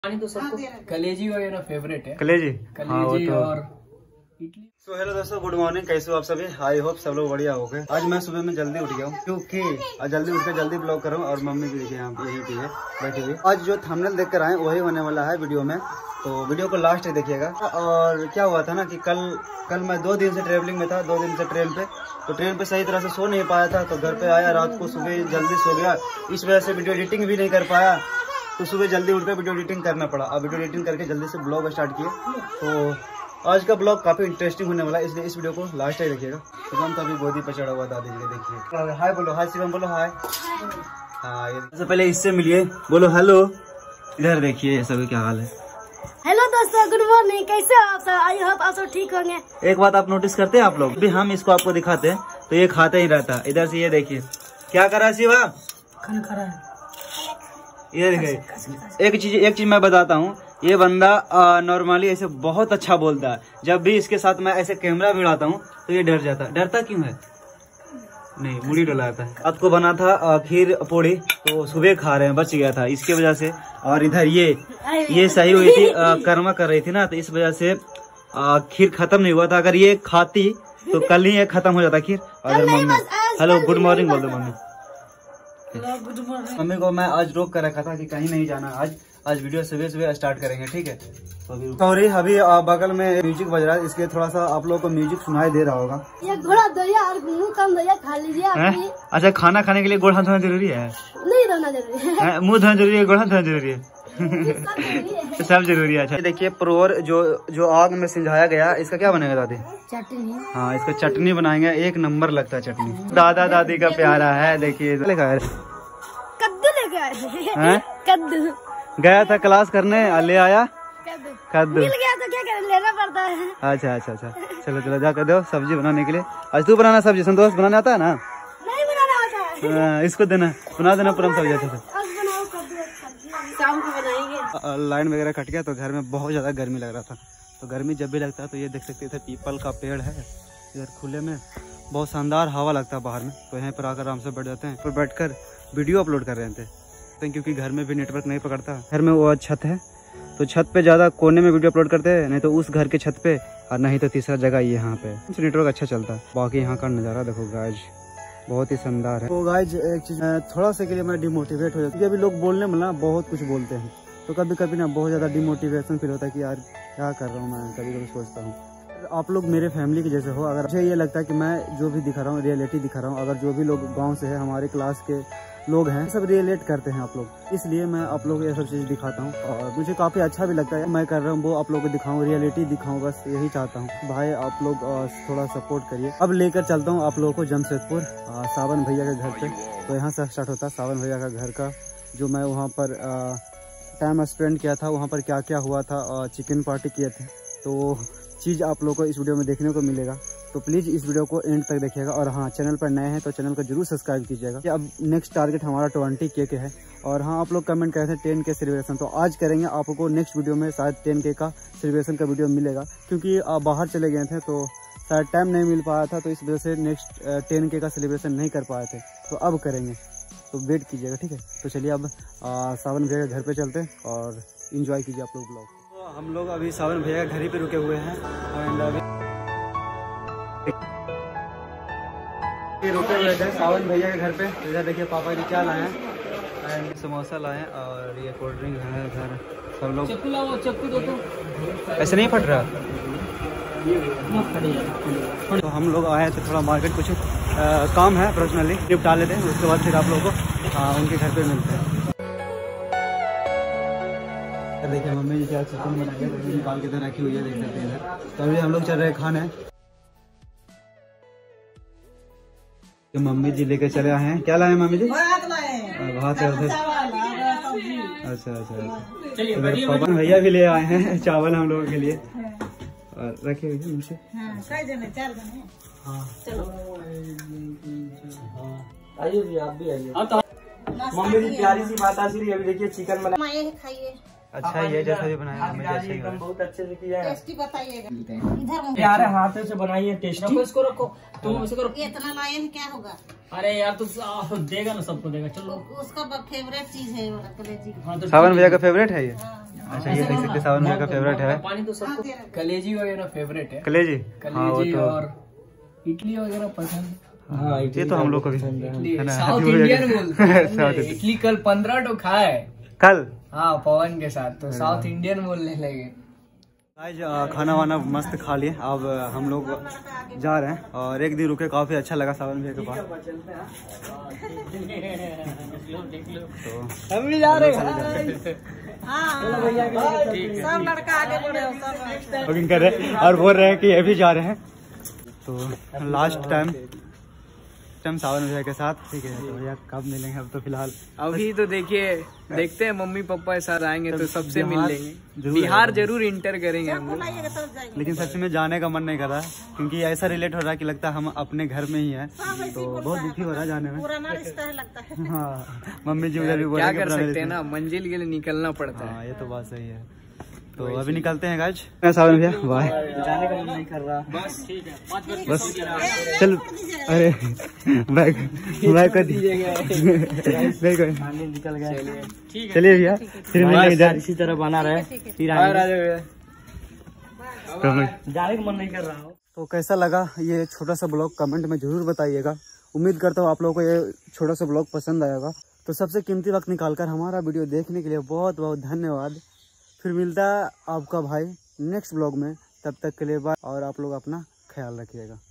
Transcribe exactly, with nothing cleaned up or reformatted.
तो सबको कलेजी वगैरह फेवरेट है। कलेजी कलेजी हाँ, और इडली। सो हेलो दोस्तों, गुड मॉर्निंग। कैसे हो आप सभी? आई होप सब लोग बढ़िया हो गए। आज मैं सुबह में जल्दी उठ गया हूँ क्योंकि आज जल्दी उठ के जल्दी ब्लॉग कर रहा हूँ और मम्मी भी देखिए यहाँ पे यहीं पे है बैठी हुई। आज जो थंबनेल देख कर आए वही होने वाला है वीडियो में, तो वीडियो को लास्ट तक देखिएगा। और क्या हुआ था ना कि कल कल मैं दो दिन से ट्रेवलिंग में था, दो दिन से ट्रेन पे, तो ट्रेन पे सही तरह से सो नहीं पाया था। तो घर पे आया, रात को सुबह जल्दी सो गया, इस वजह से वीडियो एडिटिंग भी नहीं कर पाया। तो सुबह जल्दी उठकर वीडियो एडिटिंग करना पड़ा। अब वीडियो एडिटिंग करके जल्दी से ब्लॉग स्टार्ट किए। तो आज का ब्लॉग काफी इंटरेस्टिंग होने वाला है, इसलिए इस वीडियो को लास्ट तक देखिएगा। शिवम तो अभी गोदी पर चढ़ा हुआ दादी जी, देखिए। हाय बोलो, हाय शिवम बोलो, हाय। हाँ, सबसे पहले इससे मिलिए, बोलो हेलो। इधर देखिए ये सभी क्या हाल है। हेलो दोस्तों, गुड मॉर्निंग। कैसे हो आप सब? आई होप आप सब ठीक होंगे। एक बात आप नोटिस करते हैं आप लोग भी, हम इसको आपको दिखाते हैं तो ये खाता ही रहता। इधर से ये देखिए क्या कर रहा है शिवा, खाना खा रहा है। ये देखिए एक चीज एक चीज मैं बताता हूँ, ये बंदा नॉर्मली ऐसे बहुत अच्छा बोलता है। जब भी इसके साथ मैं ऐसे कैमरा भी उड़ाता हूँ तो ये डर जाता है। डरता क्यों है? नहीं, मुड़ी डलाता है। रात को बना था खीर पूड़ी, तो सुबह खा रहे हैं, बच गया था इसकी वजह से। और इधर ये ये सही हुई थी, कर्मा कर रही थी ना, तो इस वजह से खीर खत्म नहीं हुआ था। अगर ये खाती तो कल ही ये खत्म हो जाता खीर। अगर मम्मी हेलो गुड मॉर्निंग बोल दो मम्मी। मम्मी को मैं आज रोक कर रखा था कि कहीं नहीं जाना, आज आज वीडियो सुबह सुबह स्टार्ट करेंगे, ठीक है। तो सॉरी, अभी बगल में म्यूजिक बज रहा है, इसलिए थोड़ा सा आप लोगों को म्यूजिक सुनाई दे रहा होगा। ये घोड़ा दरिया और मुंह कम दरिया खा लीजिए। अच्छा, खाना खाने के लिए गोड़ हाथ धोना जरूरी है? नहीं धोना जरूरी है। मुँह धोना जरूरी है, गोड़ हाथ धोना जरूरी है? तो सब जरूरी है। अच्छा देखिए, प्रोर जो जो आग में सिंझाया गया, इसका क्या बनेगा दादी? चटनी। हाँ, इसका चटनी बनाएंगे, एक नंबर लगता है चटनी। दादा दादी का प्यारा है, देखिए। कद्दू लेके आए। कद्दू गया था क्लास करने, ले आया कद्दू। मिल गया तो क्या करें, लेना पड़ता है। अच्छा अच्छा अच्छा, चलो चलो जाकर दो सब्जी बनाने के लिए। आज तू बनाना सब्जी, संतोष बनाने आता है ना? नहीं बनाना आता है। आ, इसको देना, बना देना पूरा सब्जी अच्छे से। शाम को बनाएंगे। लाइन वगैरह कट गया तो घर में बहुत ज्यादा गर्मी लग रहा था। तो गर्मी जब भी लगता है तो ये देख सकते थे, पीपल का पेड़ है इधर खुले में, बहुत शानदार हवा लगता है बाहर में। तो यहाँ पर आकर आराम से बैठ जाते हैं, पर बैठकर वीडियो अपलोड कर रहे थे क्योंकि घर में भी नेटवर्क नहीं पकड़ता। घर में वो छत है तो छत पे ज्यादा कोने में वीडियो अपलोड करते हैं, नहीं तो उस घर के छत पे, और नहीं तो तीसरा जगह यहाँ पे नेटवर्क अच्छा चलता है। बाकी यहाँ का नज़ारा देखो गाइज, बहुत ही शानदार है। तो गाइज एक चीज थोड़ा सा के लिए मैं डिमोटिवेट हो जाता हूँ। अभी लोग बोलने में ना बहुत कुछ बोलते हैं, तो कभी कभी ना बहुत ज्यादा डिमोटिवेशन फील होता है कि यार क्या कर रहा हूँ मैं। कभी कभी सोचता हूँ आप लोग मेरे फैमिली के जैसे हो। अगर मुझे ये लगता है कि मैं जो भी दिखा रहा हूँ रियलिटी दिखा रहा हूँ, अगर जो भी लोग गाँव से है, हमारे क्लास के लोग हैं, सब रिलेट करते हैं आप लोग, इसलिए मैं आप लोग को ये सब चीज़ दिखाता हूँ। और मुझे काफ़ी अच्छा भी लगता है मैं कर रहा हूँ वो आप लोग को दिखाऊँ, रियलिटी दिखाऊँ, बस यही चाहता हूँ। भाई आप लोग थोड़ा सपोर्ट करिए। अब लेकर चलता हूँ आप लोगों को जमशेदपुर, सावन भैया के घर पे। तो यहाँ से स्टार्ट होता है सावन भैया का घर का, जो मैं वहाँ पर टाइम स्पेंड किया था, वहाँ पर क्या क्या हुआ था, चिकन पार्टी किए थे, तो चीज़ आप लोगों को इस वीडियो में देखने को मिलेगा। तो प्लीज़ इस वीडियो को एंड तक देखिएगा। और हाँ, चैनल पर नए हैं तो चैनल को जरूर सब्सक्राइब कीजिएगा। अब नेक्स्ट टारगेट हमारा ट्वेंटी के के है। और हाँ, आप लोग कमेंट करे थे टेन के सेलिब्रेशन, तो आज करेंगे। आपको नेक्स्ट वीडियो में शायद टेन के का सेलिब्रेशन का वीडियो मिलेगा, क्योंकि आप बाहर चले गए थे तो शायद टाइम नहीं मिल पाया था, तो इस वजह से नेक्स्ट टेन के का सेलिब्रेशन नहीं कर पाए थे। तो अब करेंगे, तो वेट कीजिएगा, ठीक है। तो चलिए अब सावन भैया के घर पे चलते हैं और इंजॉय कीजिए आप लोग ब्लॉग। तो हम लोग अभी सावन भैया के घर ही पे रुके हुए हैं एंड अभी रुके हुए थे सावन भैया के घर पे। इधर देखिए पापा ने क्या लाए हैं, एंड समोसा लाए हैं और ये कोल्ड ड्रिंक है। इधर सब लोग चक्कू लाओ, चक्कू दो तो। ऐसे नहीं फट रहा। तो हम लोग आए थे थोड़ा मार्केट, कुछ आ, काम है पर्सनली, निपटा लेते हैं, उसके बाद फिर आप लोगों को आ, उनके घर पे मिलते हैं। देखिए मम्मी जी क्या चिकन बना के निकाल के इधर रखी हुई है, देख सकते हैं इधर। तो अभी हम लोग चल रहे हैं खाने। तो मम्मी जी लेके चले आए हैं, क्या लाए हैं मम्मी जी? भात है। अच्छा अच्छा अच्छा, पापा भैया भी ले आए हैं चावल हम लोगों के लिए और रखे हुए हैं उनसे। हाँ चलो आइए भी, आप भी आइए। मम्मी जी प्यारी सी बात आज अभी देखिए चिकन बना खाइए। अच्छा ये जैसा भी बनाया मुझे ऐसे ही बहुत अच्छे से किया है। टेस्टी बताइएगा, इधर प्यारे हाथों से बनाइए, टेस्टी। इसको रखो, तुम इसको रखो। इतना लाए हैं क्या होगा? अरे यार तू देगा ना, सबको देगा। चलो उसका फेवरेट चीज है कलेजी। सावन भैया का फेवरेट है ये। अच्छा ये देख सकते हैं सावन भैया का फेवरेट है पानी तो सबको कलेजी वगैरह फेवरेट है। कलेजी, कलेजी और इडली वगैरह पसंद। हाँ ये तो हम लोग को भी साउथ इंडियन बोलते हैं। इडली कल पंद्रह टो खाए कल, हाँ पवन के साथ, तो साउथ इंडियन बोलने लगे। आज खाना वाना मस्त खा लिए, अब हम लोग जा रहे हैं और एक दिन रुके, काफी अच्छा लगा सावन भैया के पास। हम भी जा रहे हैं, सब लड़का आगे बढ़े हो, सब बुकिंग कर रहे हैं और बोल रहे हैं कि ये भी जा रहे हैं। तो लास्ट टाइम टाइम सावन भैया के साथ, ठीक है। तो भैया कब मिलेंगे अब? तो फिलहाल अभी तो देखिए, देखते हैं मम्मी पापा के साथ आएंगे तो सबसे मिल लेंगे। जरूर बिहार जरूर इंटर करेंगे हम लोग। लेकिन सच में जाने का मन नहीं कर रहा है, क्योंकि ऐसा रिलेट हो रहा है कि लगता है हम अपने घर में ही हैं, तो बहुत दुखी हो रहा है जाने में। पुराना रिश्ता है लगता है। हाँ, मम्मी जी उधर भी बोल क्या कर सकते हैं ना, मंजिल के लिए निकलना पड़ता है। हाँ ये तो बात सही है। तो अभी निकलते हैं गाइज। सावन भैया बाय। जाने का मन नहीं कर रहा, बस ठीक है, बस चल। अरे बैग बैग कर दीजिएगा, निकल गया। ठीक है चलिए भैया, फिर मिलेंगे इसी तरह बना रहे। जाने का मन नहीं कर रहा। तो कैसा लगा ये छोटा सा ब्लॉग कमेंट में जरूर बताइएगा। उम्मीद करता हूँ आप लोगों को ये छोटा सा ब्लॉग पसंद आएगा। तो सबसे कीमती वक्त निकालकर हमारा वीडियो देखने के लिए बहुत बहुत धन्यवाद। फिर मिलता है आपका भाई नेक्स्ट ब्लॉग में, तब तक के लिए बाय, और आप लोग अपना ख्याल रखिएगा।